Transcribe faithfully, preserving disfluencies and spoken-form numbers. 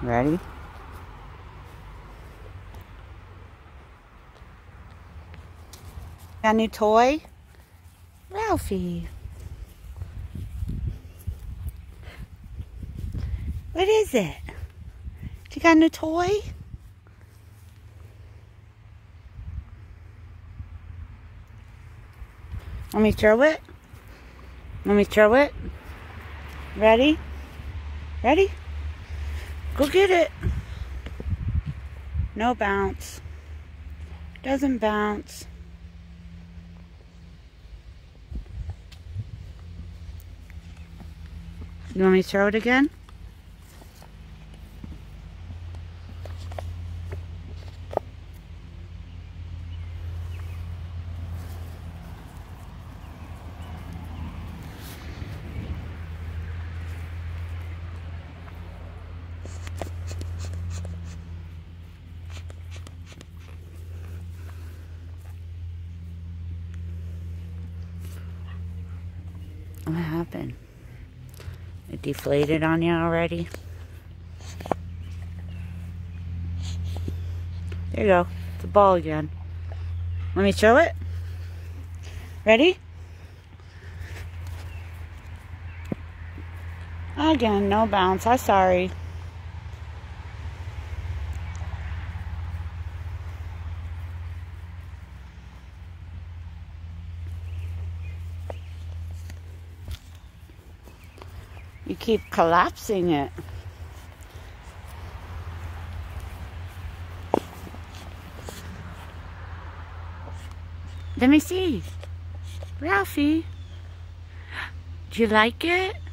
Ready? Got a new toy? Ralphie. What is it? You got a new toy? Let me throw it. Let me throw it. Ready? Ready? Go get it. No bounce. Doesn't bounce. You want me to throw it again? What happened? It deflated on you already? There you go. It's a ball again. Let me show it. Ready? Again, no bounce. I'm sorry. You keep collapsing it. Let me see. Ralphie, do you like it?